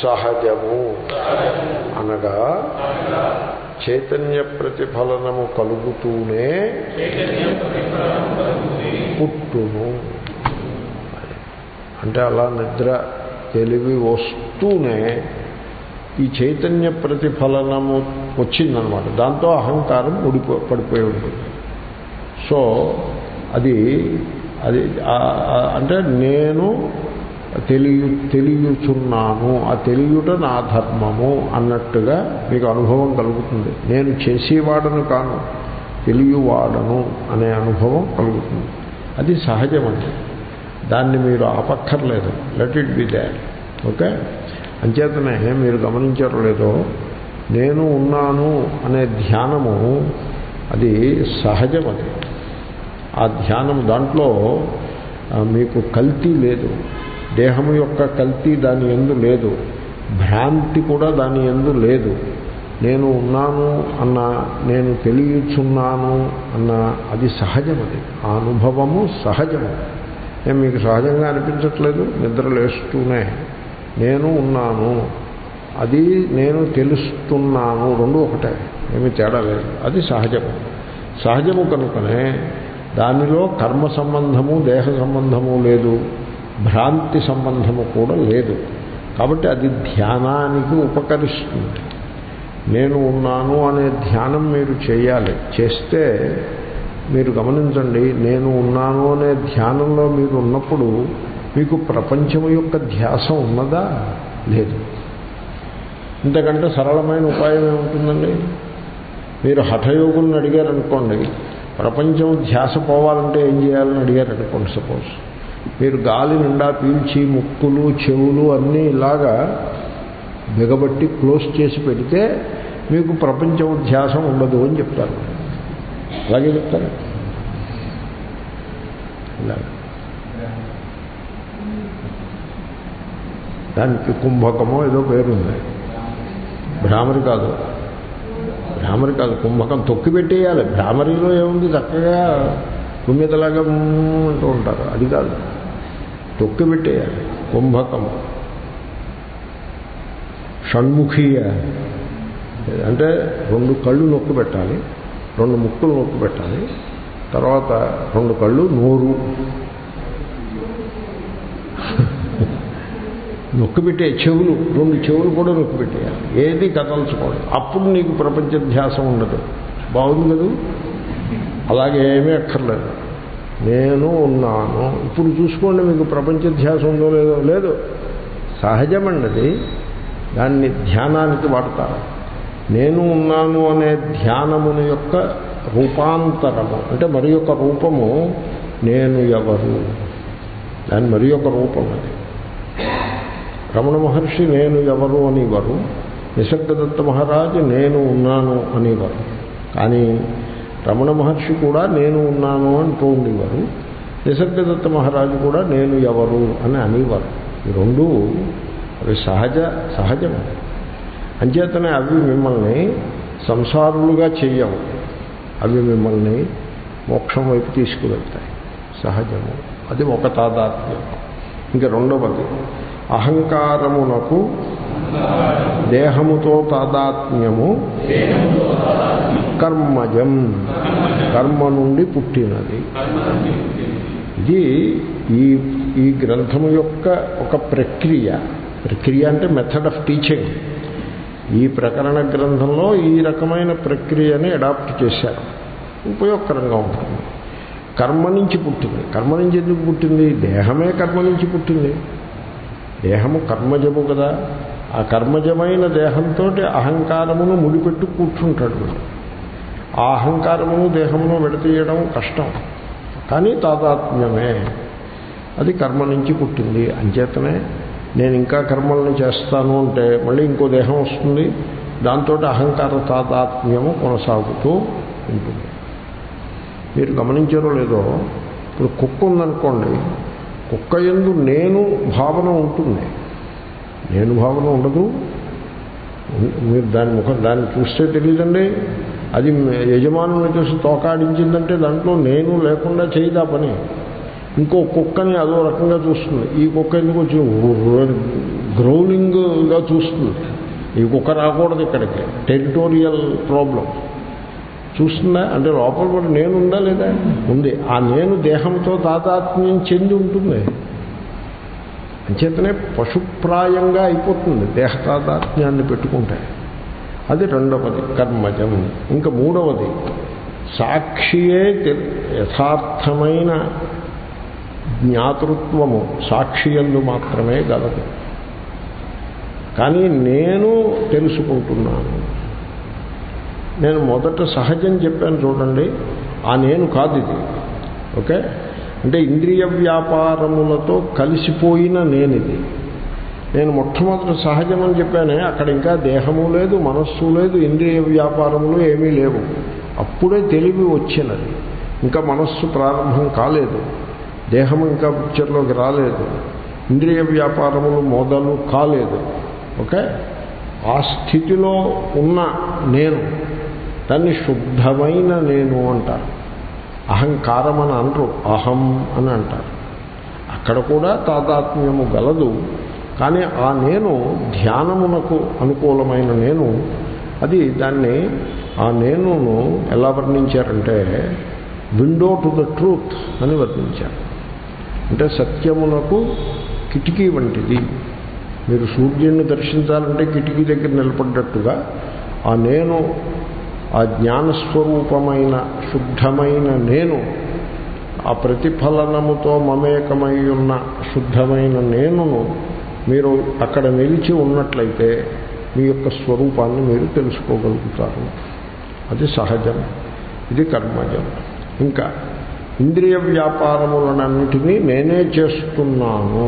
సహజము అనగా చైతన్య ప్రతిఫలనము కలుగుతూనే పుట్టును. అంటే అలా నిద్ర తెలివి వస్తూనే ఈ చైతన్య ప్రతిఫలనము వచ్చిందనమాట. దాంతో అహంకారం పడిపోయి ఉంటుంది. సో అది అంటే నేను తెలియచున్నాను, ఆ తెలియుట నా ధర్మము అన్నట్టుగా మీకు అనుభవం కలుగుతుంది. నేను చేసేవాడను కాను, తెలియవాడను అనే అనుభవం కలుగుతుంది. అది సహజమండి, దాన్ని మీరు ఆపక్కర్లేదు. Let it be there. Okay. అంచేతనే మీరు గమనించారో లేదో, నేను ఉన్నాను అనే ధ్యానము అది సహజం. అది ఆ ధ్యానం దాంట్లో మీకు కల్తీ లేదు. దేహము యొక్క కల్తీ దాని యందు లేదు, భ్రాంతి కూడా దాని యందు లేదు. నేను ఉన్నాను అన్న, నేను తెలియచున్నాను అన్న అది సహజం. అది ఆ అనుభవము సహజము. నేను మీకు సహజంగా అనిపించట్లేదు? నిద్ర లేస్తూనే నేను ఉన్నాను, అది నేను తెలుస్తున్నాను, రెండు ఒకటే, ఏమీ తేడా లేదు. అది సహజము. సహజము కనుకనే దానిలో కర్మ సంబంధము, దేహ సంబంధము లేదు, భ్రాంతి సంబంధము కూడా లేదు. కాబట్టి అది ధ్యానానికి ఉపకరిస్తుంది. నేను ఉన్నాను అనే ధ్యానం మీరు చేయాలి. చేస్తే మీరు గమనించండి, నేను ఉన్నాను అనే ధ్యానంలో మీరు ఉన్నప్పుడు మీకు ప్రపంచం యొక్క ధ్యాస ఉన్నదా? లేదు. ఇంతకంటే సరళమైన ఉపాయం ఏముంటుందండి? మీరు హఠయోగులను అడిగారనుకోండి, ప్రపంచం ధ్యాస పోవాలంటే ఏం చేయాలని అడిగారనుకోండి. సపోజ్ మీరు గాలి నిండా పీల్చి ముక్కులు చెవులు అన్నీ ఇలాగా బిగబట్టి క్లోజ్ చేసి పెడితే మీకు ప్రపంచం ధ్యాస ఉండదు అని చెప్తారు. అలాగే చెప్తారు. ఇలాగ దానికి కుంభకమో ఏదో పేరుంది. భ్రామరి కాదు, కుంభకం తొక్కిపెట్టేయాలి. భ్రామరిలో ఏముంది, చక్కగా తుమ్మిదలాగా అంటూ ఉంటారు. అది కాదు, తొక్కిపెట్టేయాలి. కుంభకము. షణ్ముఖీయ అంటే 2 కళ్ళు నొక్కి పెట్టాలి, 2 ముక్కులు నొక్కి పెట్టాలి, తర్వాత 2 కళ్ళు, నోరు నొక్కిపెట్టే, చెవులు, 2 చెవులు కూడా నొక్కిపెట్టేయాలి. ఏది కదల్చుకోండి. అప్పుడు నీకు ప్రపంచ ధ్యాసం ఉండదు. బాగుంది కదా? అలాగే ఏమీ అక్కర్లేదు. నేను ఉన్నాను. ఇప్పుడు చూసుకోండి, మీకు ప్రపంచ ధ్యాసం ఉందో లేదో. లేదు, సహజమన్నది. దాన్ని ధ్యానానికి వాడతారు. నేను ఉన్నాను అనే ధ్యానముని యొక్క రూపాంతరము, అంటే మరి యొక్క రూపము నేను ఎవరు, దాని మరి యొక్క రూపం. అది రమణ మహర్షి నేను ఎవరు అనేవారు, నిసర్గదత్త మహారాజు నేను ఉన్నాను అనేవారు. కానీ రమణ మహర్షి కూడా నేను ఉన్నాను అంటూ ఉండేవారు, నిసర్గదత్త మహారాజు కూడా నేను ఎవరు అని అనేవారు. ఈ రెండు అవి సహజం. అంచేతనే అవి మిమ్మల్ని సంసారులుగా చేయవు, అవి మిమ్మల్ని మోక్షం వైపు తీసుకువెళ్తాయి. సహజము. అది ఒక తాదాత్మ్యం. ఇంకా రెండవది, అహంకారమునకు దేహముతో తాదాత్మ్యము కర్మజం, కర్మ నుండి పుట్టినది. ఇది ఈ గ్రంథము యొక్క ఒక ప్రక్రియ అంటే మెథడ్ ఆఫ్ టీచింగ్. ఈ ప్రకరణ గ్రంథంలో ఈ రకమైన ప్రక్రియని అడాప్ట్ చేశారు. ఉపయోగకరంగా ఉంటుంది. కర్మ నుంచి పుట్టింది. కర్మ నుంచి ఎందుకు పుట్టింది? దేహమే కర్మ నుంచి పుట్టింది. దేహము కర్మజము కదా. ఆ కర్మజమైన దేహంతో అహంకారమును ముడిపెట్టు కూర్చుంటాడు. ఆ అహంకారమును దేహమును విడతీయడం కష్టం, కానీ తాదాత్మ్యమే. అది కర్మ నుంచి పుట్టింది. అంచేతనే నేను ఇంకా కర్మల్ని చేస్తాను అంటే మళ్ళీ ఇంకో దేహం వస్తుంది, దాంతో అహంకార తాదాత్మ్యము కొనసాగుతూ ఉంటుంది. మీరు గమనించారో లేదో, ఇప్పుడు కుక్క ఉందనుకోండి, కుక్క యందు నేను భావన ఉంటుంది. నేను భావన ఉండదు. మీరు దాన్ని చూస్తే తెలియదండి. అది యజమానుని చూసి తోకాడించిందంటే దాంట్లో నేను లేకుండా చేయదా పని. ఇంకో కుక్కని అదో రకంగా చూస్తుంది. ఈ కుక్క ఎందుకు కొంచెం గ్రౌలింగ్గా చూస్తుంది. ఈ కుక్క రాకూడదు ఇక్కడికి, టెరిటోరియల్ ప్రాబ్లం చూస్తుందా అంటే లోపల కూడా నేనుందా లేదా? ఉంది. ఆ నేను దేహంతో తాదాత్మ్యం చెంది ఉంటుంది. అంచేతనే పశుప్రాయంగా అయిపోతుంది దేహ తాదాత్మ్యాన్ని పెట్టుకుంటే. అది రెండవది కర్మజం. ఇంకా మూడవది సాక్షియే యథార్థమైన జ్ఞాతృత్వము సాక్షియందు మాత్రమే గలదు. కానీ నేను తెలుసుకుంటున్నాను. నేను మొదట సహజం చెప్పాను చూడండి, ఆ నేను కాదు ఇది. ఓకే, అంటే ఇంద్రియ వ్యాపారములతో కలిసిపోయిన నేనిది. నేను మొట్టమొదటి సహజం అని చెప్పానే, అక్కడ ఇంకా దేహము లేదు, మనస్సు లేదు, ఇంద్రియ వ్యాపారములు ఏమీ లేవు. అప్పుడే తెలివి వచ్చినది. ఇంకా మనస్సు ప్రారంభం కాలేదు, దేహము ఇంకా పిక్చర్లోకి రాలేదు, ఇంద్రియ వ్యాపారములు మొదలు కాలేదు. ఓకే, ఆ స్థితిలో ఉన్న నేను, దాన్ని శుద్ధమైన నేను అంటారు. అహంకారం అని అనరు, అహం అని అంటారు. అక్కడ కూడా తాదాత్మ్యము గలదు. కానీ ఆ నేను ధ్యానమునకు అనుకూలమైన నేను. అది దాన్ని ఆ నేనును ఎలా వర్ణించారంటే విండో టు ద ట్రూత్ అని వర్ణించారు. అంటే సత్యమునకు కిటికీ వంటిది. మీరు సూర్యుడిని దర్శించాలంటే కిటికీ దగ్గర నిలబడ్డట్టుగా ఆ నేను, ఆ జ్ఞానస్వరూపమైన శుద్ధమైన నేను, ఆ ప్రతిఫలనముతో మమేకమై ఉన్న శుద్ధమైన నేనును మీరు అక్కడ నిలిచి ఉన్నట్లయితే మీ యొక్క స్వరూపాన్ని మీరు తెలుసుకోగలుగుతారు. అది సహజం. ఇది కర్మజం. ఇంకా ఇంద్రియ వ్యాపారములన్నిటినీ నేనే చేస్తున్నాను.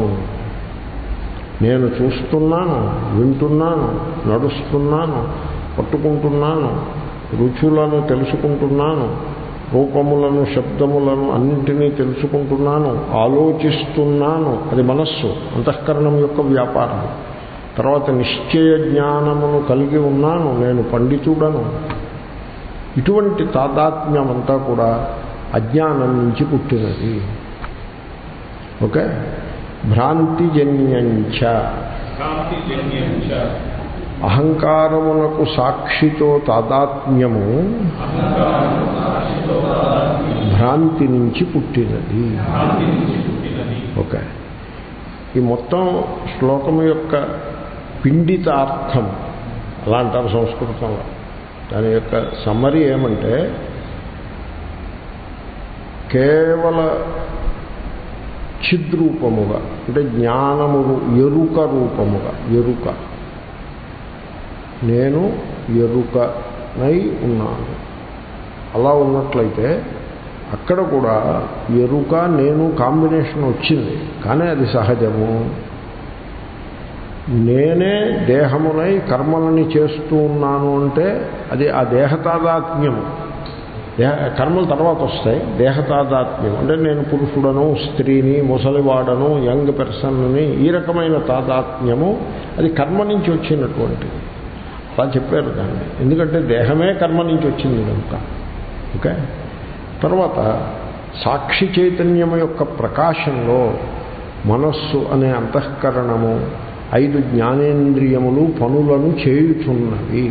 నేను చూస్తున్నాను, వింటున్నాను, నడుస్తున్నాను, పట్టుకుంటున్నాను, రుచులను తెలుసుకుంటున్నాను, రూపములను శబ్దములను అన్నింటినీ తెలుసుకుంటున్నాను, ఆలోచిస్తున్నాను. అది మనస్సు, అంతఃకరణం యొక్క వ్యాపారం. తర్వాత నిశ్చయ జ్ఞానమును కలిగి ఉన్నాను, నేను పండితుడను. ఇటువంటి తాదాత్మ్యమంతా కూడా అజ్ఞానం నుంచి పుట్టినది. ఓకే, భ్రాంతిజన్యంచ, అహంకారమునకు సాక్షితో తాదాత్మ్యము భ్రాంతి నుంచి పుట్టినది. ఓకే, ఈ మొత్తం శ్లోకము యొక్క పిండితార్థం అలా అంటారు సంస్కృతంలో. దాని యొక్క సమ్మరీ ఏమంటే కేవల చిద్రూపముగా, అంటే జ్ఞానము ఎరుక రూపముగా, ఎరుక, నేను ఎరుకనై ఉన్నాను. అలా ఉన్నట్లయితే అక్కడ కూడా ఎరుక నేను కాంబినేషన్ వచ్చింది. కానీ అది సహజము. నేనే దేహమునై కర్మలని చేస్తూ ఉన్నాను అంటే అది ఆ దేహతాదాత్మ్యము. కర్మలు తర్వాత వస్తాయి. దేహతాదాత్మ్యం అంటే నేను పురుషుడను, స్త్రీని, ముసలివాడను, యంగ్ పర్సన్ని, ఈ రకమైన తాదాత్మ్యము అది కర్మ నుంచి వచ్చినటువంటిది. అలా చెప్పారు దాన్ని. ఎందుకంటే దేహమే కర్మ నుంచి వచ్చింది కనుక. ఓకే, తర్వాత సాక్షి చైతన్యము యొక్క ప్రకాశంలో మనస్సు అనే అంతఃకరణము 5 జ్ఞానేంద్రియములు పనులను చేయుచున్నవి.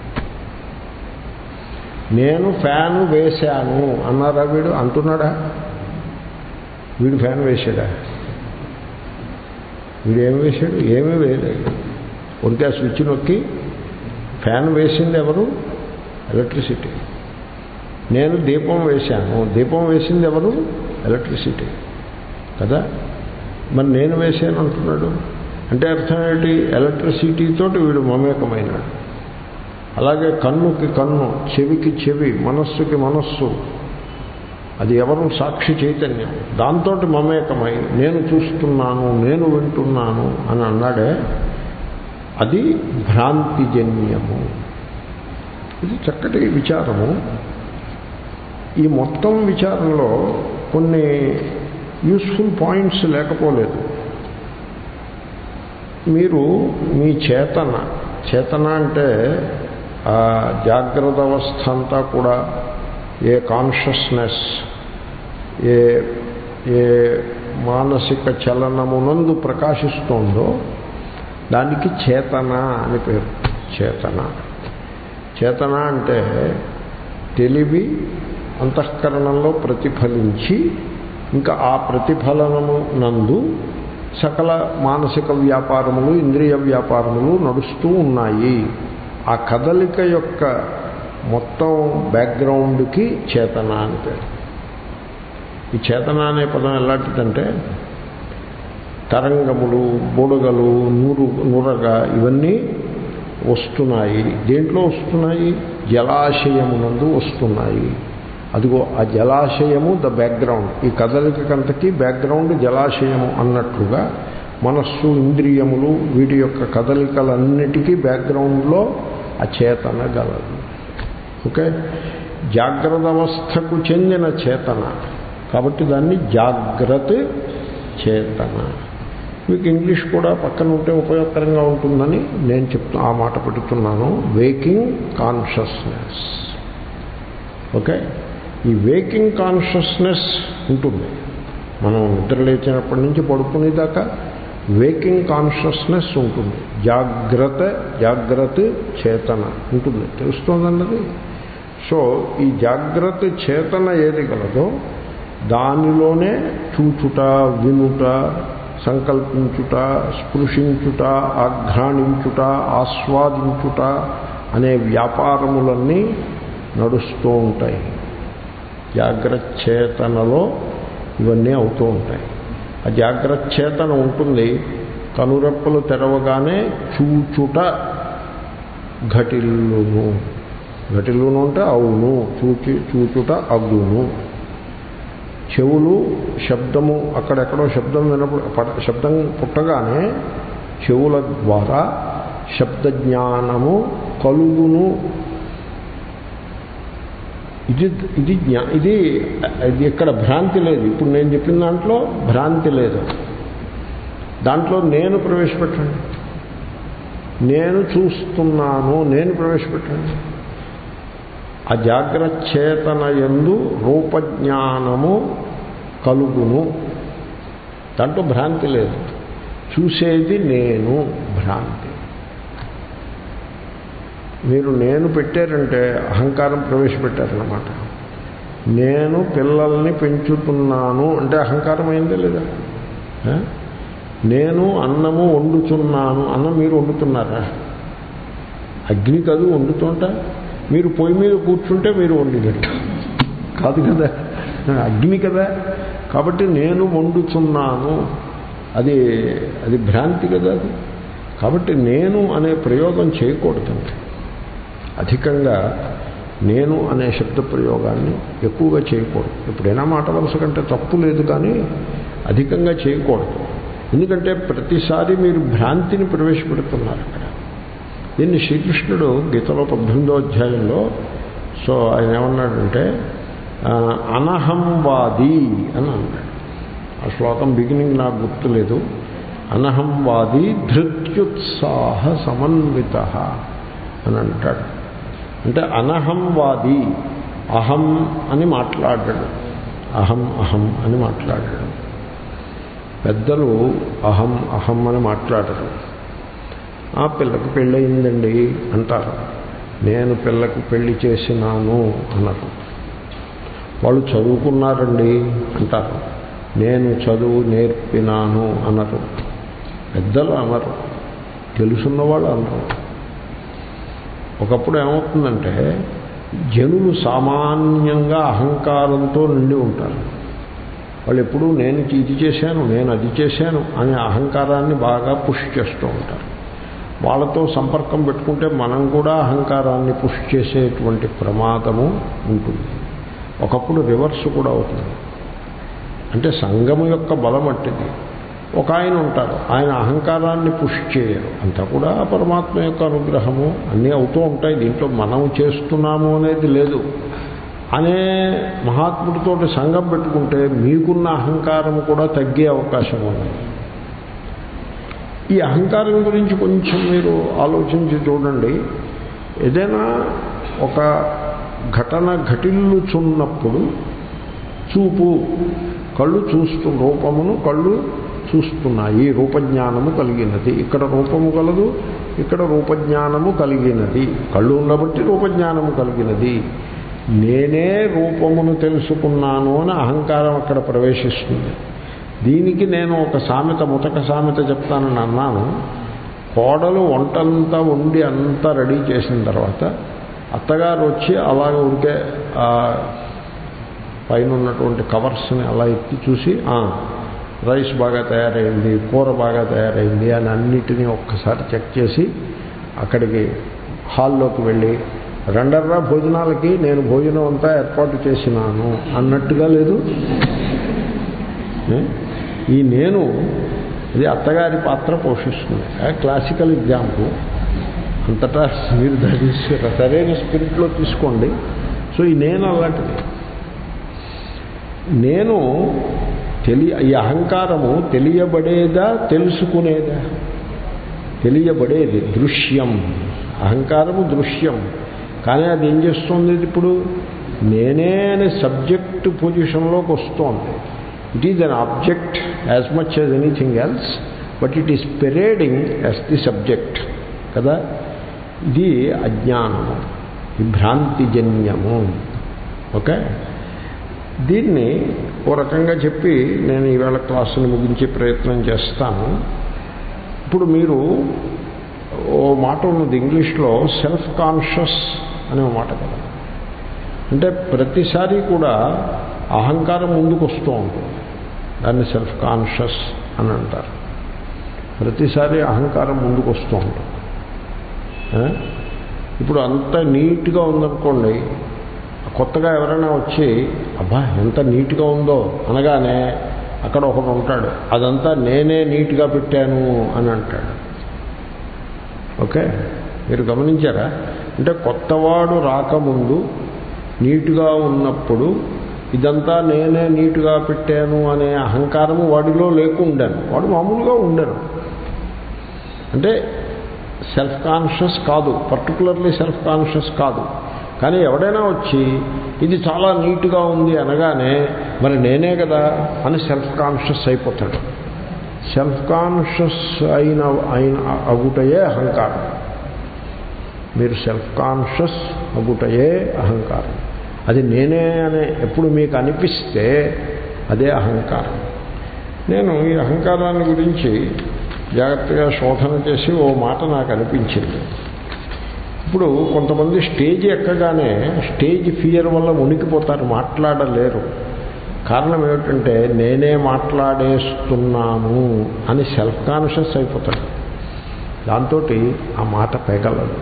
నేను ఫ్యాను వేశాను అన్నారా? వీడు అంటున్నాడా? వీడు ఫ్యాన్ వేసాడా? వీడు ఏమి వేశాడు? ఏమీ వేయలేదు. ఉడికే స్విచ్ నొక్కి ఫ్యాన్ వేసింది ఎవరు? ఎలక్ట్రిసిటీ. నేను దీపం వేశాను, దీపం వేసింది ఎవరు? ఎలక్ట్రిసిటీ కదా. మరి నేను వేసాను అంటున్నాడు అంటే అర్థం ఏంటి? ఎలక్ట్రిసిటీతో వీడు మమేకమైనాడు. అలాగే కన్నుకి కన్ను, చెవికి చెవి, మనస్సుకి మనస్సు, అది ఎవరు? సాక్షి చైతన్యం. దాంతో మమేకమై నేను చూస్తున్నాను, నేను వింటున్నాను అని అన్నాడే, అది భ్రాంతిజన్యము. ఇది చక్కటి విచారము. ఈ మొత్తం విచారంలో కొన్ని యూస్ఫుల్ పాయింట్స్ లేకపోలేదు. మీరు మీ చేతన అంటే జాగ్రత్త అవస్థ అంతా కూడా ఏ కాన్షియస్నెస్, ఏ ఏ మానసిక చలనమునందు ప్రకాశిస్తోందో దానికి చేతన అని పేరు. చేతన అంటే తెలివి అంతఃకరణంలో ప్రతిఫలించి ఇంకా ఆ ప్రతిఫలనము నందు సకల మానసిక వ్యాపారములు ఇంద్రియ వ్యాపారములు నడుస్తూ ఉన్నాయి. ఆ కదలిక యొక్క మొత్తం బ్యాక్గ్రౌండ్కి చేతన అని పేరు. ఈ చేతన అనే పదం ఎలాంటిదంటే తరంగములు, బుడగలు, నురగ ఇవన్నీ వస్తున్నాయి. దేంట్లో వస్తున్నాయి? జలాశయమునందు వస్తున్నాయి. అదిగో ఆ జలాశయము ద బ్యాక్గ్రౌండ్. ఈ కదలికంతకి బ్యాక్గ్రౌండ్ జలాశయము అన్నట్లుగా మనస్సు, ఇంద్రియములు వీటి యొక్క కదలికలన్నిటికీ బ్యాక్గ్రౌండ్లో ఆ చేతన గలదు. ఓకే, జాగ్రత్త అవస్థకు చెందిన చేతన కాబట్టి దాన్ని జాగ్రత్త చేతన. మీకు ఇంగ్లీష్ కూడా పక్కన ఉంటే ఉపయోగకరంగా ఉంటుందని నేను ఆ మాట పెడుతున్నాను. Waking consciousness. ఓకే, ఈ వేకింగ్ కాన్షియస్నెస్ ఉంటుంది. మనం నిద్ర లేచినప్పటి నుంచి పడుకునేదాకా వేకింగ్ కాన్షియస్నెస్ ఉంటుంది. జాగ్రత్త చేతన ఉంటుంది. తెలుస్తోందన్నది. సో ఈ జాగ్రత్త చేతన ఏది గలదో దానిలోనే చూచుట, వినుట, సంకల్పించుట, స్పృశించుట, ఆఘ్రాణించుట, ఆస్వాదించుట అనే వ్యాపారములన్నీ నడుస్తూ ఉంటాయి. జాగ్రత్త చేతనలో ఇవన్నీ అవుతూ ఉంటాయి. ఆ జాగ్రత్త చేతన ఉంటుంది. కనురెప్పలు తెరవగానే చూచుట ఘటిల్లును. ఘటిల్లును అంటే అవును, చూచుట అగును. చెవులు శబ్దము అక్కడెక్కడో శబ్దం శబ్దం పుట్టగానే చెవుల ద్వారా శబ్ద జ్ఞానము కలుగును. ఇది ఇక్కడ భ్రాంతి లేదు. ఇప్పుడు నేను చెప్పిన దాంట్లో భ్రాంతి లేదు. దాంట్లో నేను ప్రవేశపెట్టండి. నేను చూస్తున్నాను, నేను ప్రవేశపెట్టండి. ఆ జాగ్రత్త చేతన యందు రూపజ్ఞానము కలుగును. దాంట్లో భ్రాంతి లేదు. చూసేది నేను, భ్రాంతి. మీరు నేను పెట్టారంటే అహంకారం ప్రవేశపెట్టారన్నమాట. నేను పిల్లల్ని పెంచుతున్నాను అంటే అహంకారం అయిందే లేదా? నేను అన్నము వండుతున్నాను. అన్నం మీరు వండుతున్నారా? అగ్ని కాదు వండుతుంటా. మీరు పొయ్యి మీద కూర్చుంటే మీరు వండినట్టు కాదు కదా, అగ్ని కదా. కాబట్టి నేను వండుతున్నాను, అది భ్రాంతి కదా అది. కాబట్టి నేను అనే ప్రయోగం చేయకూడదండి. అధికంగా నేను అనే శబ్ద ప్రయోగాన్ని ఎక్కువగా చేయకూడదు. ఎప్పుడైనా మాట వరుస కంటే తప్పు లేదు, కానీ అధికంగా చేయకూడదు. ఎందుకంటే ప్రతిసారి మీరు భ్రాంతిని ప్రవేశపెడుతున్నారు అక్కడ. దీన్ని శ్రీకృష్ణుడు గీతలో 18వ అధ్యాయంలో సో ఆయన ఏమన్నాడంటే అనహంవాది అని అన్నాడు. ఆ శ్లోకం బిగినింగ్ నాకు గుర్తులేదు. అనహంవాది ధృత్యుత్సాహ సమన్విత అని అంటాడు. అంటే అనహంవాది అహం అని మాట్లాడాడు. అహం అని మాట్లాడాడు. పెద్దలు అహం అని మాట్లాడరు. ఆ పిల్లకు పెళ్ళయిందండి అంటారు. నేను పిల్లకు పెళ్లి చేసినాను అన్నారు. వాళ్ళు చదువుకున్నారండి అంటారు. నేను చదువు నేర్పినాను అన్నారు. పెద్దలు అన్నారు, తెలుసున్నవాళ్ళు అన్నారు. ఒకప్పుడు ఏమవుతుందంటే జనులు సామాన్యంగా అహంకారంతో నిండి ఉంటారు. వాళ్ళు ఎప్పుడూ నేను ఇది చేశాను, నేను అది చేశాను అనే అహంకారాన్ని బాగా పుష్ చేస్తూ ఉంటారు. వాళ్ళతో సంపర్కం పెట్టుకుంటే మనం కూడా అహంకారాన్ని పుష్ చేసేటువంటి ప్రమాదము ఉంటుంది. ఒకప్పుడు రివర్స్ కూడా అవుతుంది. అంటే సంఘము యొక్క బలం అట్టిది. ఒక ఆయన ఉంటారు, ఆయన అహంకారాన్ని పుష్ చేయరు. అంతా కూడా పరమాత్మ యొక్క అనుగ్రహము అన్నీ అవుతూ ఉంటాయి. దీంట్లో మనం చేస్తున్నాము అనేది లేదు. అనే మహాత్ముడితో సంఘం పెట్టుకుంటే మీకున్న అహంకారం కూడా తగ్గే అవకాశం ఉంది. ఈ అహంకారం గురించి కొంచెం మీరు ఆలోచించి చూడండి. ఏదైనా ఒక ఘటన ఘటిల్లుచున్నప్పుడు చూపు కళ్ళు రూపమును కళ్ళు చూస్తున్నాయి, రూపజ్ఞానము కలిగినది. ఇక్కడ రూపము కలదు, ఇక్కడ రూపజ్ఞానము కలిగినది. కళ్ళు ఉండబట్టి రూపజ్ఞానము కలిగినది. నేనే రూపమును తెలుసుకున్నాను అని అహంకారం అక్కడ ప్రవేశిస్తుంది. దీనికి నేను ఒక సామెత, ముతక సామెత చెప్తానని అన్నాను. కోడలు వంటంతా వండి అంతా రెడీ చేసిన తర్వాత అత్తగారు వచ్చి అలాగ ఉంటే పైన ఉన్నటువంటి కవర్స్ని అలా ఎత్తి చూసి రైస్ బాగా తయారైంది, కూర బాగా తయారైంది అని అన్నిటినీ ఒక్కసారి చెక్ చేసి అక్కడికి హాల్లోకి వెళ్ళి రెండర్రా భోజనాలకి నేను భోజనం అంతా ఏర్పాటు చేసినాను అన్నట్టుగా లేదు. ఈ నేను ఇది అత్తగారి పాత్ర పోషిస్తుంది. Classical example. అంతటా మీరు దాన్ని సరైన స్పిరిట్లో తీసుకోండి. సో ఈ నేను అలాంటిది. నేను ఈ అహంకారము తెలియబడేదా తెలుసుకునేదా? తెలియబడేది, దృశ్యం. అహంకారము దృశ్యం. కానీ అది ఏం చేస్తుంది? ఇప్పుడు నేనే అనే సబ్జెక్ట్ పొజిషన్లోకి వస్తోంది. It is an object as much as anything else, but it is parading as the subject కదా. ఇది అజ్ఞానము, ఈ భ్రాంతిజన్యము. ఓకే, దీన్ని ఓ రకంగా చెప్పి నేను ఈవేళ క్లాసును ముగించే ప్రయత్నం చేస్తాను. ఇప్పుడు మీరు ఓ మాట ఉన్నది ఇంగ్లీష్లో, సెల్ఫ్ కాన్షియస్ అనే మాట కదా. అంటే ప్రతిసారి కూడా అహంకారం ముందుకు వస్తూ ఉంటుంది. దాన్ని సెల్ఫ్ కాన్షియస్ అని అంటారు. ప్రతిసారి అహంకారం ముందుకు వస్తూ ఉంటుంది. ఇప్పుడు అంత నీట్గా ఉందనుకోండి, కొత్తగా ఎవరైనా వచ్చి అబ్బా ఎంత నీట్గా ఉందో అనగానే అక్కడ ఒకడు ఉంటాడు, అదంతా నేనే నీట్గా పెట్టాను అని అంటాడు. ఓకే, మీరు గమనించారా? అంటే కొత్తవాడు రాకముందు నీట్గా ఉన్నప్పుడు ఇదంతా నేనే నీట్గా పెట్టాను అనే అహంకారము వాడిలో లేకుండాను. వాడు మామూలుగా ఉండను. అంటే సెల్ఫ్ కాన్షియస్ కాదు, పర్టికులర్లీ సెల్ఫ్ కాన్షియస్ కాదు. కానీ ఎవడైనా వచ్చి ఇది చాలా నీట్గా ఉంది అనగానే మరి నేనే కదా అని సెల్ఫ్ కాన్షియస్ అయిపోతాడు. సెల్ఫ్ కాన్షియస్ అయిన అగుటయే అహంకారం. మీరు సెల్ఫ్ కాన్షియస్ అగుటయే అహంకారం. అది నేనే అనే ఎప్పుడు మీకు అనిపిస్తే అదే అహంకారం. నేను ఈ అహంకారాన్ని గురించి జాగ్రత్తగా శోధన చేసి ఓ మాట నాకు అనిపించింది. ఇప్పుడు కొంతమంది స్టేజ్ ఎక్కగానే స్టేజ్ ఫియర్ వల్ల ఉనికిపోతారు, మాట్లాడలేరు. కారణం ఏమిటంటే నేనే మాట్లాడేస్తున్నాను అని సెల్ఫ్ కాన్షియస్ అయిపోతాడు. దాంతో ఆ మాట పెగలదు,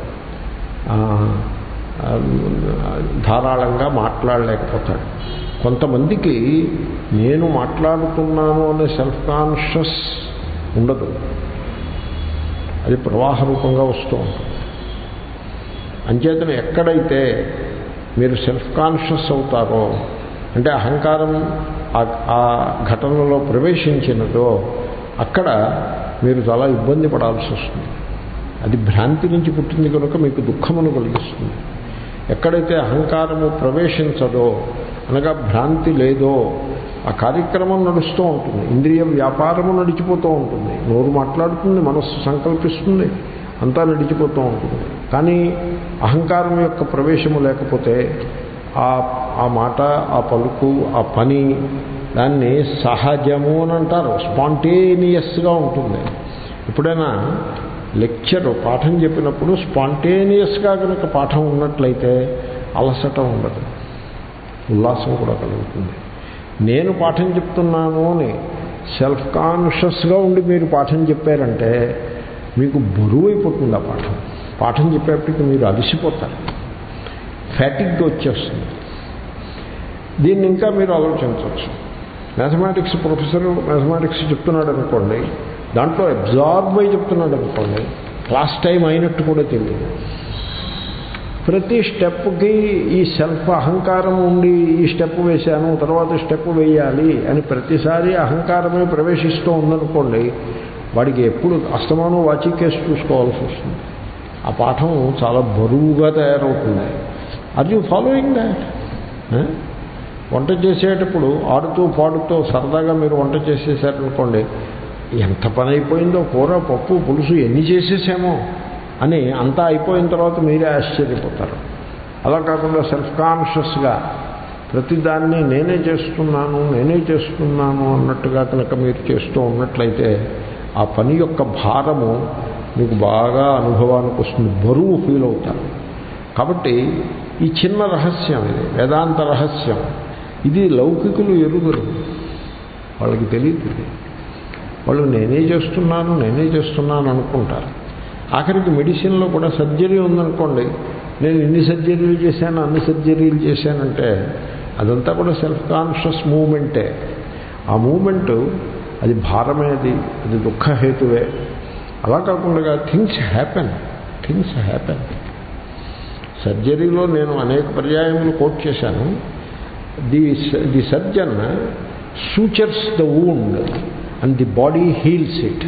ధారాళంగా మాట్లాడలేకపోతాడు. కొంతమందికి నేను మాట్లాడుతున్నాను అనే సెల్ఫ్ కాన్షియస్ ఉండదు, అది ప్రవాహ రూపంగా వస్తూ ఉంటుంది. అంచేతను ఎక్కడైతే మీరు సెల్ఫ్ కాన్షియస్ అవుతారో, అంటే అహంకారం ఆ ఘటనలో ప్రవేశించినదో, అక్కడ మీరు చాలా ఇబ్బంది పడాల్సి వస్తుంది. అది భ్రాంతి నుంచి పుట్టింది కనుక మీకు దుఃఖమును కలిగిస్తుంది. ఎక్కడైతే అహంకారము ప్రవేశించదో, అనగా భ్రాంతి లేదో, ఆ కార్యక్రమం నడుస్తూ ఉంటుంది. ఇంద్రియ వ్యాపారము నడిచిపోతూ ఉంటుంది. నోరు మాట్లాడుతుంది, మనస్సు సంకల్పిస్తుంది, అంతా నడిచిపోతూ ఉంటుంది. కానీ అహంకారం యొక్క ప్రవేశము లేకపోతే ఆ మాట, ఆ పలుకు, ఆ పని, దాన్ని సహజము అని అంటారు. స్పాంటేనియస్గా ఉంటుంది. ఎప్పుడైనా పాఠం చెప్పినప్పుడు స్పాంటేనియస్గా కనుక పాఠం ఉన్నట్లయితే అలసట ఉండదు, ఉల్లాసం కూడా కలుగుతుంది. నేను పాఠం చెప్తున్నాను అని సెల్ఫ్ కాన్షియస్గా ఉండి మీరు పాఠం చెప్పారంటే మీకు బరువు అయిపోతుంది. ఆ పాఠం చెప్పేప్పటికి మీరు అలసిపోతారు, ఫ్యాటిగ్గా వచ్చేస్తుంది. దీన్ని ఇంకా మీరు ఆలోచించవచ్చు. మ్యాథమెటిక్స్ ప్రొఫెసర్ మ్యాథమెటిక్స్ చెప్తున్నాడు అనుకోండి, దాంట్లో అబ్జార్బ్ అయి చెప్తున్నాడు అనుకోండి, క్లాస్ టైం అయినట్టు కూడా తెలియదు. ప్రతి స్టెప్కి ఈ సెల్ఫ్ అహంకారం ఉండి ఈ స్టెప్ వేశాను, తర్వాత స్టెప్ వేయాలి అని ప్రతిసారి అహంకారమే ప్రవేశిస్తూ ఉందనుకోండి, వాడికి ఎప్పుడు అస్తమానం వాచి కేసు చూసుకోవాల్సి వస్తుంది. ఆ పాఠం చాలా బరువుగా తయారవుతుంది. Are you following that? వంట చేసేటప్పుడు ఆడుతూ పాడుతూ సరదాగా మీరు వంట చేసేసారనుకోండి, ఎంత పని అయిపోయిందో, కూర పప్పు పులుసు ఎన్ని చేసేసామో అని అంతా అయిపోయిన తర్వాత మీరే ఆశ్చర్యపోతారు. అలా కాకుండా సెల్ఫ్ కాన్షియస్గా ప్రతిదాన్ని నేనే చేస్తున్నాను అన్నట్టుగా కనుక మీరు చేస్తూ ఉన్నట్లయితే ఆ పని యొక్క భారము మీకు బాగా అనుభవానికి వస్తుంది, బరువు ఫీల్ అవుతారు. కాబట్టి ఈ చిన్న రహస్యం, ఇది వేదాంత రహస్యం, ఇది లౌకికులు ఎరుగరు, వాళ్ళకి తెలియదు. వాళ్ళు నేనే చేస్తున్నాను అనుకుంటారు. ఆఖరికి మెడిసిన్లో కూడా సర్జరీ ఉందనుకోండి, నేను ఇన్ని సర్జరీలు చేశాను అన్ని సర్జరీలు చేశానంటే అదంతా కూడా సెల్ఫ్ కాన్షియస్ మూమెంటే. ఆ మూమెంటు అది భారమే, అది దుఃఖహేతువే. అలా కాకుండా థింగ్స్ హ్యాపెన్. సర్జరీలో నేను అనేక పర్యాయములు కోట్ చేశాను. The surgeon sutures the wound and the body heals it.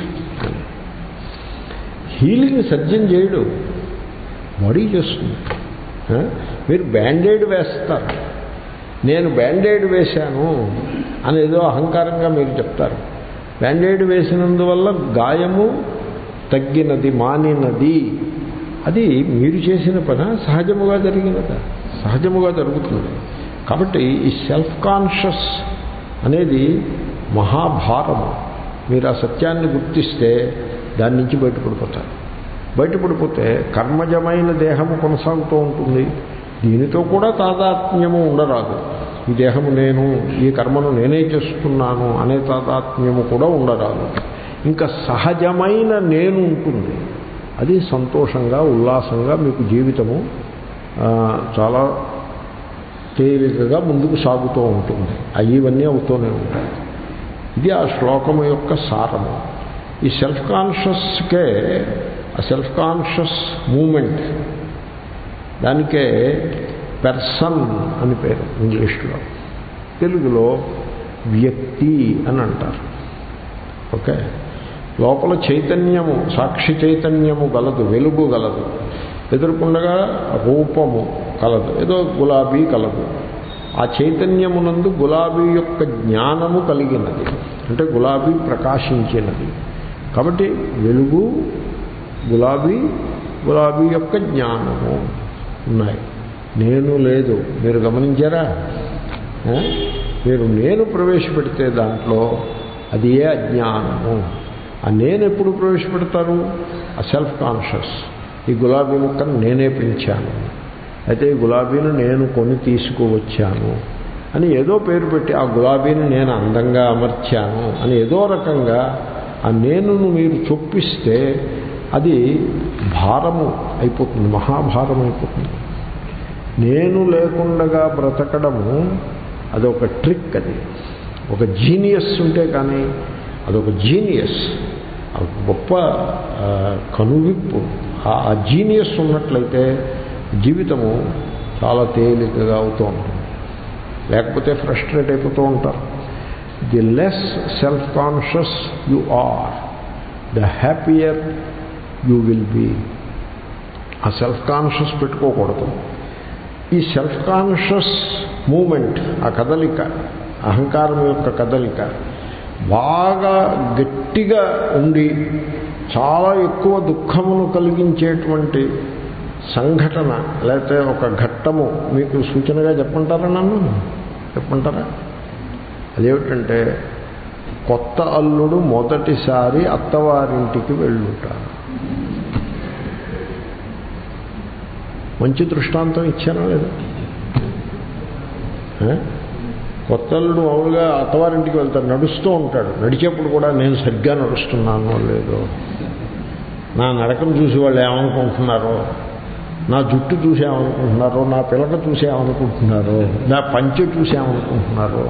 Healing surgeon చేయడు, బాడీ చేస్తుంది. మీరు బ్యాండేడ్ వేస్తారు, నేను బ్యాండేడ్ వేశాను అని ఏదో అహంకారంగా మీరు చెప్తారు. బ్యాండేడ్ వేసినందువల్ల గాయము తగ్గినది, మానినది. అది మీరు చేసిన పని సహజముగా జరిగినదా? సహజముగా జరుగుతుంది. కాబట్టి ఈ సెల్ఫ్ కాన్షియస్ అనేది మహాభారము. మీరు ఆ సత్యాన్ని గుర్తిస్తే దాని నుంచి బయటపడిపోతారు. బయటపడిపోతే కర్మజమైన దేహము కొనసాగుతూ ఉంటుంది. దీనితో కూడా తాదాత్మ్యము ఉండరాదు. ఈ దేహము నేను, ఈ కర్మను నేనే చేస్తున్నాను అనే తాదాత్మ్యము కూడా ఉండరాదు. ఇంకా సహజమైన నేను ఉంటుంది. అది సంతోషంగా, ఉల్లాసంగా మీకు జీవితము చాలా తేలికగా ముందుకు సాగుతూ ఉంటుంది. ఇవన్నీ అవుతూనే ఉంటాయి. ఇది ఆ శ్లోకము యొక్క సారము. ఈ సెల్ఫ్ కాన్షియస్కే, ఆ సెల్ఫ్ కాన్షియస్ మూమెంట్, దానికే పెర్సన్ అని పేరు ఇంగ్లీష్లో. తెలుగులో వ్యక్తి అని అంటారు. ఓకే, లోపల చైతన్యము, సాక్షి చైతన్యము గలదు, వెలుగు గలదు. ఎదుర్కొండగా రూపము కలదు, ఏదో గులాబీ కలదు. ఆ చైతన్యమునందు గులాబీ యొక్క జ్ఞానము కలిగినది, అంటే గులాబీ ప్రకాశించినది. కాబట్టి వెలుగు, గులాబీ యొక్క జ్ఞానము ఉన్నాయి. నేను లేదు. మీరు గమనించారా? మీరు నేను ప్రవేశపెడితే దాంట్లో అది ఏ అజ్ఞానము. ఆ నేను ఎప్పుడు ప్రవేశపెడతారు? ఆ సెల్ఫ్ కాన్షియస్. ఈ గులాబీ ముక్కను నేనే పెంచాను, అయితే ఈ గులాబీని నేను కొని తీసుకువచ్చాను అని ఏదో పేరు పెట్టి, ఆ గులాబీని నేను అందంగా అమర్చాను అని ఏదో రకంగా ఆ నేనును మీరు చొప్పిస్తే అది భారము అయిపోతుంది, మహాభారం అయిపోతుంది. నేను లేకుండా బ్రతకడము అదొక ట్రిక్. అది ఒక జీనియస్ ఉంటే కానీ, అదొక జీనియస్, గొప్ప కనువిప్పు. ఆ జీనియస్ ఉన్నట్లయితే జీవితము చాలా తేలికగా అవుతూ ఉంటుంది. లేకపోతే ఫ్రస్ట్రేట్ అయిపోతూ ఉంటారు. The less self conscious you are, the happier you will be. ఆ సెల్ఫ్ కాన్షియస్ పెట్టుకోకూడదు. ఈ సెల్ఫ్ కాన్షియస్ మూమెంట్, ఆ కదలిక, అహంకారం యొక్క కదలిక బాగా గట్టిగా ఉండి చాలా ఎక్కువ దుఃఖమును కలిగించేటువంటి సంఘటన లేకపోతే ఒక ఘట్టము మీకు సూచనగా చెప్పంటారా? చెప్పంటారా? అదేమిటంటే, కొత్త అల్లుడు మొదటిసారి అత్తవారింటికి వెళ్ళుంటారు. మంచి దృష్టాంతం ఇచ్చానా లేదా? కొత్త అల్లుడు మామూలుగా అత్తవారింటికి వెళ్తాడు, నడుస్తూ ఉంటాడు. నడిచేప్పుడు కూడా నేను సరిగ్గా నడుస్తున్నానో లేదో, నా నడకను చూసి వాళ్ళు ఏమనుకుంటున్నారో, నా జుట్టు చూసేమనుకుంటున్నారో, నా పిల్లక చూసేమనుకుంటున్నారో, నా పంచె చూసేమనుకుంటున్నారో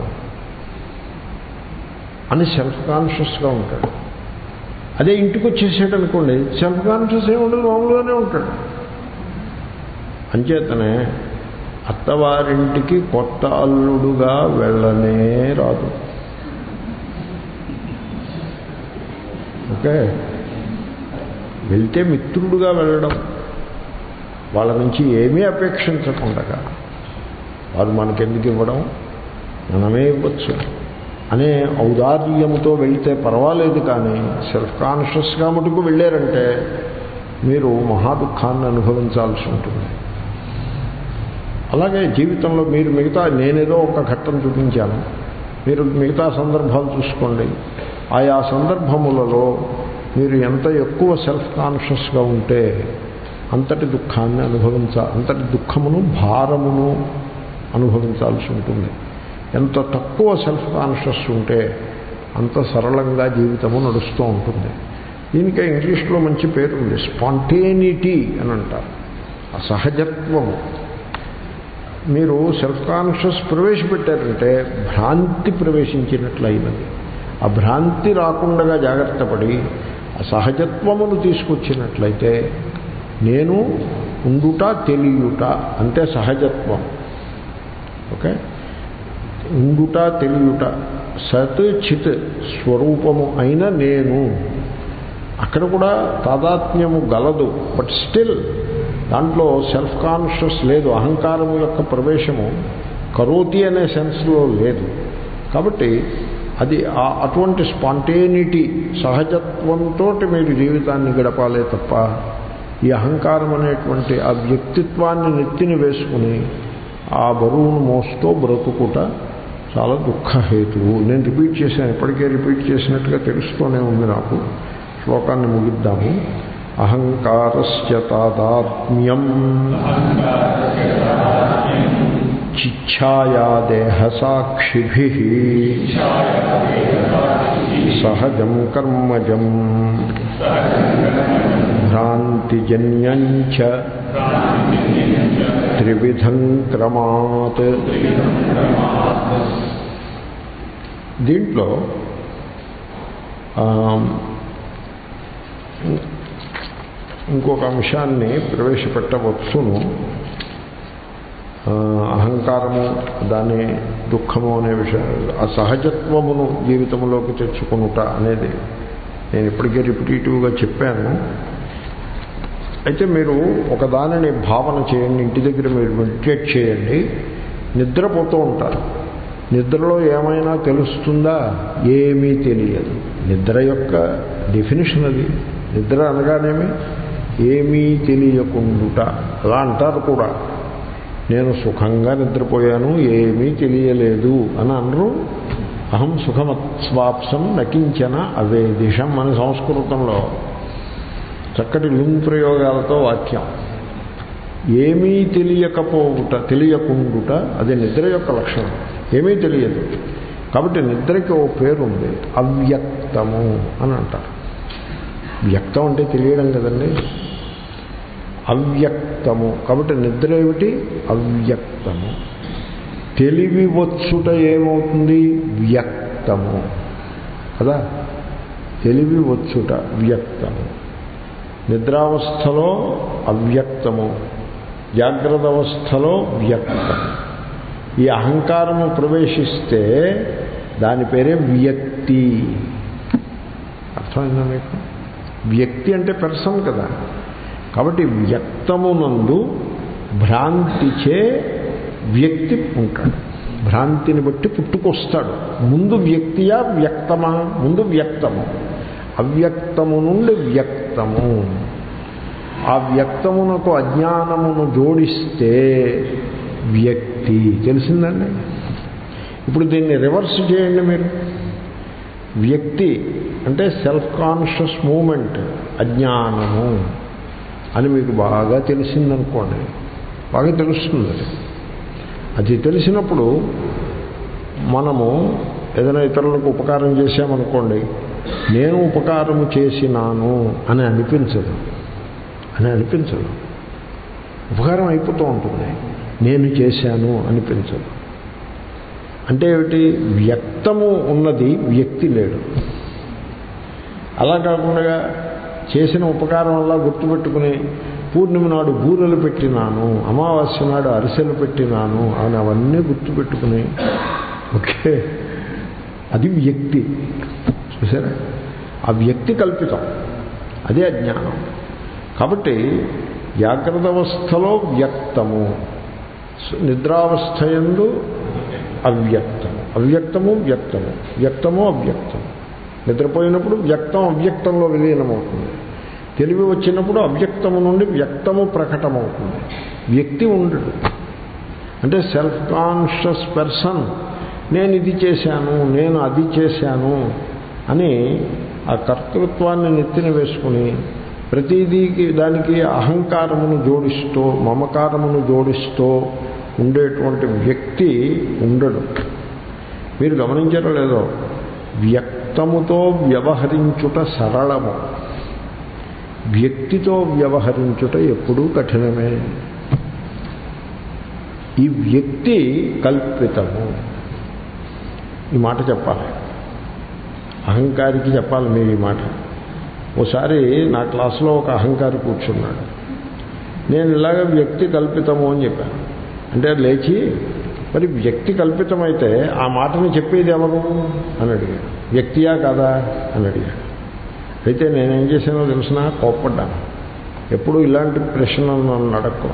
అని సెల్ఫ్ కాన్షియస్గా ఉంటాడు. అదే ఇంటికి వచ్చేసాడు అనుకోండి, సెల్ఫ్ కాన్షియస్ ఏమి ఉండదు, మామూలుగానే ఉంటాడు. అంచేతనే అత్తవారింటికి కొత్త అల్లుడుగా వెళ్ళనే రాదు. ఓకే, వెళ్తే మిత్రుడుగా వెళ్ళడం, వాళ్ళ నుంచి ఏమీ అపేక్షించకుండా వారు మనకెందుకు ఇవ్వడం, మనమే ఇవ్వచ్చు అనే ఔదార్యముతో వెళితే పర్వాలేదు. కానీ సెల్ఫ్ కాన్షియస్గా మటుకు వెళ్ళారంటే మీరు మహాదుఖాన్ని అనుభవించాల్సి ఉంటుంది. అలాగే జీవితంలో మీరు మిగతా నేనేదో ఒక ఘట్టం చూపించాను, మీరు మిగతా సందర్భాలు చూసుకోండి. ఆయా సందర్భములలో మీరు ఎంత ఎక్కువ సెల్ఫ్ కాన్షియస్గా ఉంటే అంతటి దుఃఖాన్ని అంతటి దుఃఖమును భారమును అనుభవించాల్సి ఉంటుంది. ఎంత తక్కువ సెల్ఫ్ కాన్షియస్ ఉంటే అంత సరళంగా జీవితము నడుస్తూ ఉంటుంది. దీనికే ఇంగ్లీష్లో మంచి పేరు ఉంది, స్పాంటేనిటీ అని అంటారు. అసహజత్వము. మీరు సెల్ఫ్ కాన్షియస్ ప్రవేశపెట్టారంటే భ్రాంతి ప్రవేశించినట్లయినది. ఆ భ్రాంతి రాకుండా జాగ్రత్త పడి అసహజత్వమును తీసుకొచ్చినట్లయితే నేను ఉండుట తెలియుట అంటే సహజత్వం. ఓకే, ఉండుట తెలియుట సత్ చిత్ స్వరూపము అయిన నేను. అక్కడ కూడా తాదాత్మ్యము గలదు, బట్ స్టిల్ దాంట్లో సెల్ఫ్ కాన్షియస్ లేదు, అహంకారము యొక్క ప్రవేశము కరోతి అనే సెన్స్లో లేదు. కాబట్టి అది అటువంటి స్పాంటేనిటీ సహజత్వంతో మీరు జీవితాన్ని గడపాలే తప్ప ఈ అహంకారం అనేటువంటి ఆ వ్యక్తిత్వాన్ని నెత్తిని వేసుకుని ఆ బరువును మోస్తూ బ్రతుకుట చాలా దుఃఖహేతువు. నేను రిపీట్ చేశాను, ఇప్పటికే రిపీట్ చేసినట్టుగా తెలుస్తూనే ఉంది నాకు. శ్లోకాన్ని ముగిద్దాము. అహంకారస్య తాదాత్మ్యం చిచ్ఛాయా దేహసాక్షిభిః సహజం కర్మజం భ్రాంతిజన్యం చ త్రివిధం క్రమాత్. దీంట్లో ఇంకొక అంశాన్ని ప్రవేశపెట్టవచ్చును. అహంకారము, దాని దుఃఖము అనే విషయం, ఆ సహజత్వమును జీవితంలోకి తెచ్చుకొనుట అనేది నేను ఇప్పటికే రిపిటేటివ్గా చెప్పాను. అయితే మీరు ఒకదానిని భావన చేయండి, ఇంటి దగ్గర మీరు మెడిటేట్ చేయండి. నిద్రపోతూ ఉంటారు. నిద్రలో ఏమైనా తెలుస్తుందా? ఏమీ తెలియదు. నిద్ర యొక్క డెఫినిషన్ అది. నిద్ర అనగానేమి ఏమీ తెలియకుండుట. అలా అంటారు కూడా. నేను సుఖంగా నిద్రపోయాను, ఏమీ తెలియలేదు అని అనరు. అహం సుఖమస్వాప్సం నకించన అవేదిషం అని సంస్కృతంలో చక్కటి లుంగ్ ప్రయోగాలతో వాక్యం. ఏమీ తెలియకుండుట అది నిద్ర యొక్క లక్షణం. ఏమీ తెలియదు. కాబట్టి నిద్రకి ఓ పేరుంది, అవ్యక్తము అని అంటారు. వ్యక్తం అంటే తెలియడం కదండి. అవ్యక్తము. కాబట్టి నిద్ర ఏమిటి? అవ్యక్తము. తెలివి వచ్చుట ఏమవుతుంది? వ్యక్తము కదా. తెలివి వచ్చుట వ్యక్తము. నిద్రావస్థలో అవ్యక్తము, జాగ్రత్త అవస్థలో వ్యక్తము. ఈ అహంకారము ప్రవేశిస్తే దాని పేరే వ్యక్తి. అర్థమైందా మీకు? వ్యక్తి అంటే పర్సన్ కదా. కాబట్టి వ్యక్తమునందు భ్రాంతిచే వ్యక్తి ఉంటాడు. భ్రాంతిని బట్టి పుట్టుకొస్తాడు. ముందు వ్యక్తియా వ్యక్తమా? ముందు వ్యక్తము. అవ్యక్తము నుండి వ్యక్తము. ఆ వ్యక్తమునకు అజ్ఞానమును జోడిస్తే వ్యక్తి. తెలిసిందండి? ఇప్పుడు దీన్ని రివర్స్ చేయండి మీరు. వ్యక్తి అంటే సెల్ఫ్ కాన్షియస్ మూమెంట్, అజ్ఞానము అని మీకు బాగా తెలిసిందనుకోండి. బాగా తెలుస్తుంది. అది తెలిసినప్పుడు మనము ఏదైనా ఇతరులకు ఉపకారం చేశామనుకోండి, నేను ఉపకారము చేసినాను అని అనిపించదు. ఉపకారం అయిపోతూ ఉంటుంది, నేను చేశాను అనిపించదు. అంటే ఏమిటి? వ్యక్తము ఉన్నది, వ్యక్తి లేడు. అలా కాకుండా చేసిన ఉపకారం వల్ల గుర్తుపెట్టుకుని పూర్ణిమ నాడు బూరెలు పెట్టినాను, అమావాస్య నాడు అరిసెలు పెట్టినాను అని అవన్నీ గుర్తుపెట్టుకుని ఓకే, అది వ్యక్తి. చూసారా? ఆ వ్యక్తి కల్పితం. అదే అజ్ఞానం. కాబట్టి జాగ్రత్త అవస్థలో వ్యక్తము, నిద్రావస్థ యందు అవ్యక్తము, అవ్యక్తము వ్యక్తము, వ్యక్తము అవ్యక్తము. నిద్రపోయినప్పుడు వ్యక్తం అవ్యక్తంలో విలీనమవుతుంది. తెలివి వచ్చినప్పుడు అవ్యక్తము నుండి వ్యక్తము ప్రకటమవుతుంది. వ్యక్తి ఉండడు. అంటే సెల్ఫ్ కాన్షియస్ పర్సన్ నేను ఇది చేశాను, నేను అది చేశాను అని ఆ కర్తృత్వాన్ని నెత్తిన వేసుకుని ప్రతిదీకి దానికి అహంకారమును జోడిస్తూ మమకారమును జోడిస్తూ ఉండేటువంటి వ్యక్తి ఉండడు. మీరు గమనించారో లేదో, వ్యక్తముతో వ్యవహరించుట సరళము, వ్యక్తితో వ్యవహరించుట ఎప్పుడూ కఠినమే. ఈ వ్యక్తి కల్పితము. ఈ మాట చెప్పాలి, అహంకారికి చెప్పాలి మీరు ఈ మాట. ఓసారి నా క్లాసులో ఒక అహంకారి కూర్చున్నాడు. నేను ఇలాగ వ్యక్తి కల్పితము అని చెప్పాను. అంటే లేచి మరి వ్యక్తి కల్పితమైతే ఆ మాటని చెప్పేది ఎవరు అని అడిగాడు. వ్యక్తియా కాదా అని అడిగాడు. అయితే నేనేం చేశానో తెలిసిన కోప్పడ్డాను. ఎప్పుడు ఇలాంటి ప్రశ్న నన్ను అడక్కు.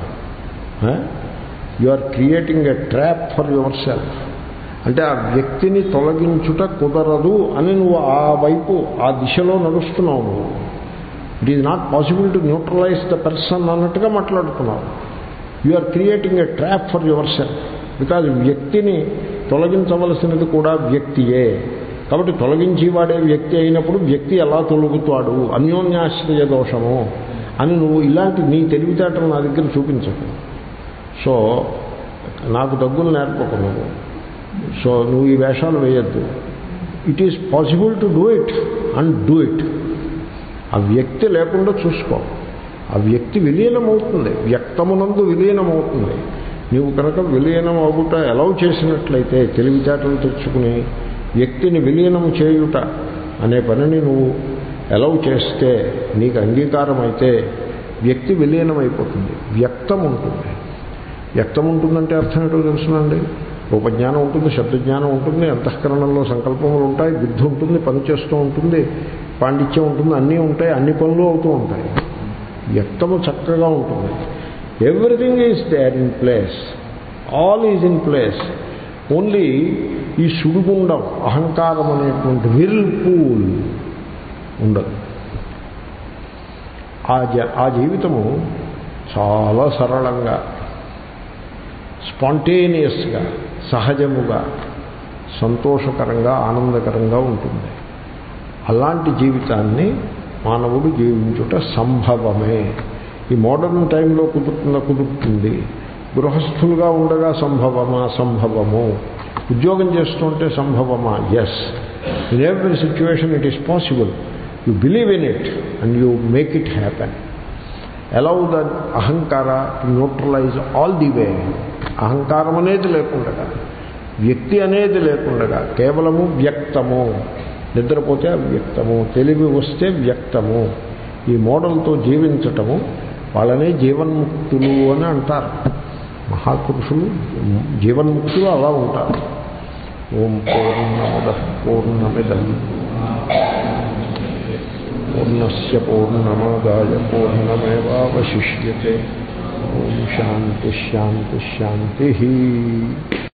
You are creating a trap for yourself. అంటే ఆ వ్యక్తిని తొలగించుట కుదరదు అని నువ్వు ఆ వైపు ఆ దిశలో నడుస్తున్నావు. నువ్వు it is not possible to neutralise the person అన్నట్టుగా మాట్లాడుతున్నావు. You are creating a trap for yourself. Because వ్యక్తిని తొలగించవలసినది కూడా వ్యక్తియే. కాబట్టి తొలగించేవాడే వ్యక్తి అయినప్పుడు వ్యక్తి ఎలా తొలగుతాడు, అన్యోన్యాశ్రయ దోషము అని నువ్వు ఇలాంటి నీ తెలివితేటలు నా దగ్గర చూపించకు. సో నాకు దగ్గులు నేర్పకున్నావు. సో నువ్వు ఈ వేషాలు వేయద్దు. It is possible to do it and do it. ఆ వ్యక్తి లేకుండా చూసుకో. ఆ వ్యక్తి విలీనమవుతుంది, వ్యక్తమునందు విలీనమవుతుంది. నీవు కనుక విలీనం అవుట ఎలా చేసినట్లయితే తెలివితేటలు తెచ్చుకుని వ్యక్తిని విలీనం చేయుట అనే పనిని నువ్వు ఎలా చేస్తే నీకు అంగీకారం అయితే వ్యక్తి విలీనమైపోతుంది, వ్యక్తం ఉంటుంది. వ్యక్తం ఉంటుందంటే అర్థం ఏంటో తెలుసునండి. రూపజ్ఞానం ఉంటుంది, శబ్దజ్ఞానం ఉంటుంది, అంతఃకరణంలో సంకల్పములు ఉంటాయి, బుద్ధి ఉంటుంది, పని చేస్తూ ఉంటుంది, పాండిత్యం ఉంటుంది, అన్నీ ఉంటాయి, అన్ని పనులు అవుతూ ఉంటాయి. వ్యక్తము చక్కగా ఉంటుంది. Everything is there in place, all is in place. Only ఈ సుడిగుండం అహంకారం అనేటువంటి విర్ల్పూల్ ఉండదు. ఆ జీవితము చాలా సరళంగా, స్పాంటేనియస్గా, సహజముగా, సంతోషకరంగా, ఆనందకరంగా ఉంటుంది. అలాంటి జీవితాన్ని మానవుడు జీవించుట సంభవమే. ఈ మోడర్న్ టైంలో కుదురుతుంది. గృహస్థులుగా ఉండగా సంభవమా? సంభవము. ఉద్యోగం చేస్తుంటే సంభవమా? Yes. In every situation it is possible. You believe in it and you make it happen. Allow the అహంకార to neutralise all the way. అహంకారం అనేది లేకుండా, వ్యక్తి అనేది లేకుండా కేవలము వ్యక్తము. నిద్రపోతే అవ్యక్తము, తెలివి వస్తే వ్యక్తము. ఈ మోడల్తో జీవించటము వాళ్ళనే జీవన్ముక్తులు అని అంటారు. మహాపురుషులు జీవన్ముక్తులు అలా ఉంటారు. ఓం పూర్ణముదః పూర్ణమిదం పూర్ణస్య పూర్ణమాదాయ పూర్ణమేవావశిష్యతే. ఓం శాంతి శాంతి శాంతి.